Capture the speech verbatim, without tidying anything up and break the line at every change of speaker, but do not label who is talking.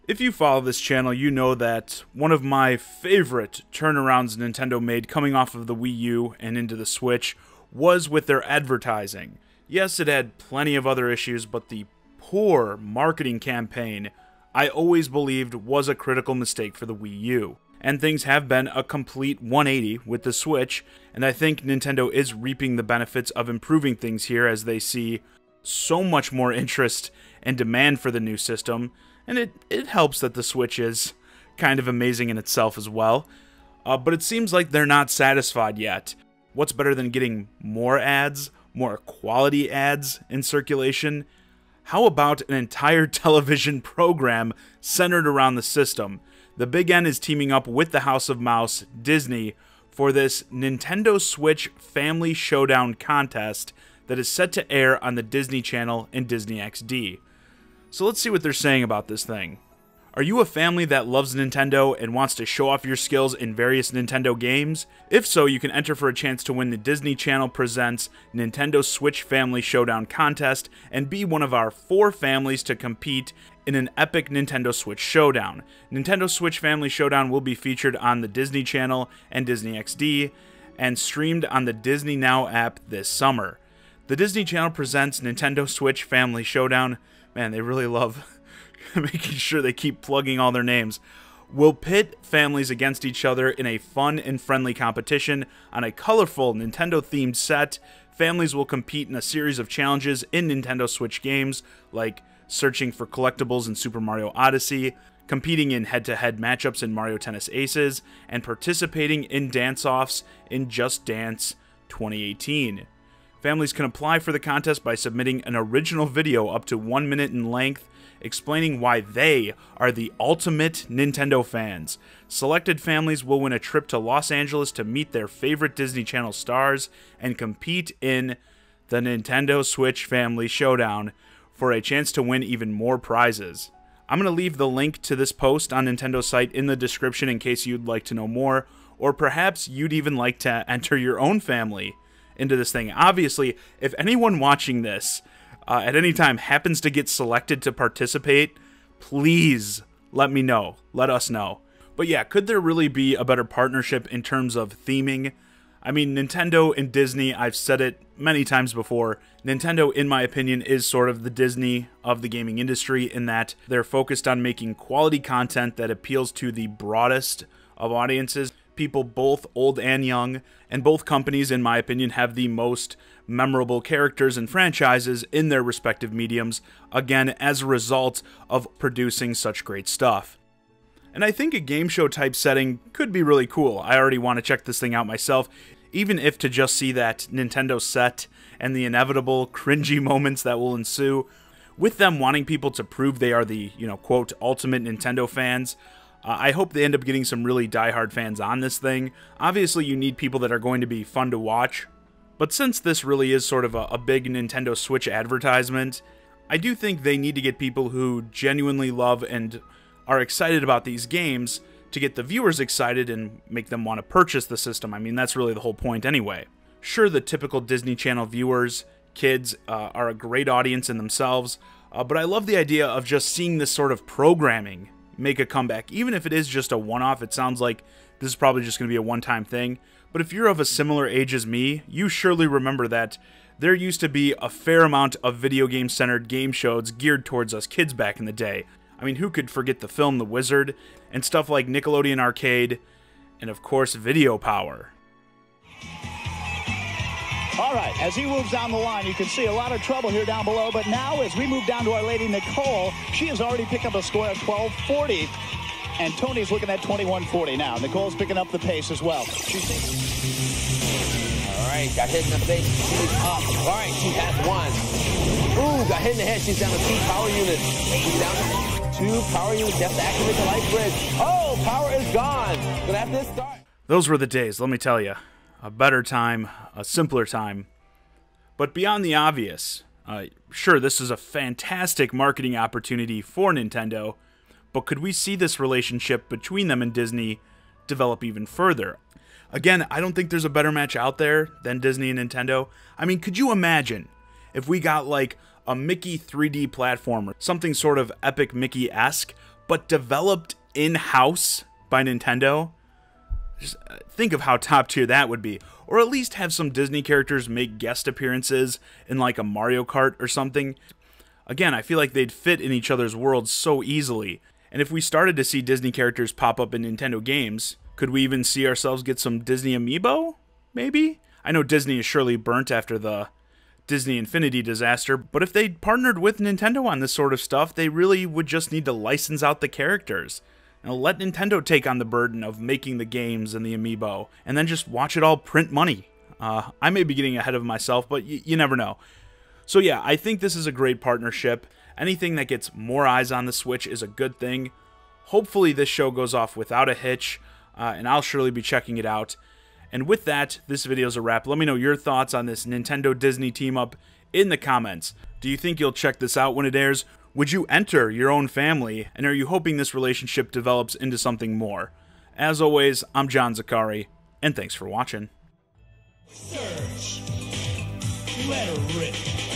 If you follow this channel, you know that one of my favorite turnarounds Nintendo made coming off of the Wii U and into the Switch was with their advertising. Yes, it had plenty of other issues, but the poor marketing campaign I always believed was a critical mistake for the Wii U. And things have been a complete one eighty with the Switch, and I think Nintendo is reaping the benefits of improving things here as they see so much more interest and demand for the new system. And it, it helps that the Switch is kind of amazing in itself as well. Uh, but it seems like they're not satisfied yet. What's better than getting more ads, more quality ads in circulation? How about an entire television program centered around the system? The Big N is teaming up with the House of Mouse, Disney, for this Nintendo Switch Family Showdown contest that is set to air on the Disney Channel and Disney X D. So let's see what they're saying about this thing. Are you a family that loves Nintendo and wants to show off your skills in various Nintendo games? If so, you can enter for a chance to win the Disney Channel Presents Nintendo Switch Family Showdown contest and be one of our four families to compete in an epic Nintendo Switch Showdown. Nintendo Switch Family Showdown will be featured on the Disney Channel and Disney X D and streamed on the Disney Now app this summer. The Disney Channel Presents Nintendo Switch Family Showdown. Man, they really love making sure they keep plugging all their names. Will pit families against each other in a fun and friendly competition on a colorful Nintendo-themed set. Families will compete in a series of challenges in Nintendo Switch games, like searching for collectibles in Super Mario Odyssey, competing in head-to-head matchups in Mario Tennis Aces, and participating in dance-offs in Just Dance twenty eighteen. Families can apply for the contest by submitting an original video up to one minute in length explaining why they are the ultimate Nintendo fans. Selected families will win a trip to Los Angeles to meet their favorite Disney Channel stars and compete in the Nintendo Switch Family Showdown for a chance to win even more prizes. I'm going to leave the link to this post on Nintendo's site in the description in case you'd like to know more, or perhaps you'd even like to enter your own family into this thing. Obviously, if anyone watching this uh, at any time happens to get selected to participate, please let me know. Let us know. But yeah, could there really be a better partnership in terms of theming? I mean, Nintendo and Disney, I've said it many times before, Nintendo, in my opinion, is sort of the Disney of the gaming industry in that they're focused on making quality content that appeals to the broadest of audiences. People both old and young, and both companies, in my opinion, have the most memorable characters and franchises in their respective mediums, again, as a result of producing such great stuff. And I think a game show type setting could be really cool. I already want to check this thing out myself, even if to just see that Nintendo set and the inevitable cringy moments that will ensue, with them wanting people to prove they are the, you know, quote, ultimate Nintendo fans. Uh, I hope they end up getting some really diehard fans on this thing. Obviously, you need people that are going to be fun to watch. But since this really is sort of a, a big Nintendo Switch advertisement, I do think they need to get people who genuinely love and are excited about these games to get the viewers excited and make them want to purchase the system. I mean, that's really the whole point anyway. Sure, the typical Disney Channel viewers, kids, uh, are a great audience in themselves, uh, but I love the idea of just seeing this sort of programming make a comeback. Even if it is just a one-off, it sounds like this is probably just going to be a one-time thing. But if you're of a similar age as me, you surely remember that there used to be a fair amount of video game-centered game shows geared towards us kids back in the day. I mean, who could forget the film The Wizard, and stuff like Nickelodeon Arcade, and of course, Video Power.
All right, as he moves down the line, you can see a lot of trouble here down below, but now as we move down to our lady Nicole, she has already picked up a score of twelve forty, and Tony's looking at twenty-one forty now. Nicole's picking up the pace as well. She's
All right, got hit in the face. She's up. All right, she has one. Ooh, got hit in the head. She's down to two power units. She's down to two power units. You have to activate the light bridge. Oh, power is gone. Gonna have to start.
Those were the days, let me tell you. A better time, a simpler time. But beyond the obvious, uh, sure, this is a fantastic marketing opportunity for Nintendo, but could we see this relationship between them and Disney develop even further? Again, I don't think there's a better match out there than Disney and Nintendo. I mean, could you imagine if we got like a Mickey three D platformer, something sort of epic Mickey-esque, but developed in-house by Nintendo. Just think of how top tier that would be. Or at least have some Disney characters make guest appearances in like a Mario Kart or something. Again, I feel like they'd fit in each other's worlds so easily. And if we started to see Disney characters pop up in Nintendo games, could we even see ourselves get some Disney amiibo? Maybe? I know Disney is surely burnt after the Disney Infinity disaster, but if they partnered with Nintendo on this sort of stuff, they really would just need to license out the characters. And let Nintendo take on the burden of making the games and the amiibo, and then just watch it all print money. Uh, I may be getting ahead of myself, but y you never know. So yeah, I think this is a great partnership. Anything that gets more eyes on the Switch is a good thing. Hopefully this show goes off without a hitch, uh, and I'll surely be checking it out. And with that, this video's a wrap. Let me know your thoughts on this Nintendo Disney team-up in the comments. Do you think you'll check this out when it airs? Would you enter your own family? And are you hoping this relationship develops into something more? As always, I'm John Zakari, and thanks for watching.
Search. Let her rip.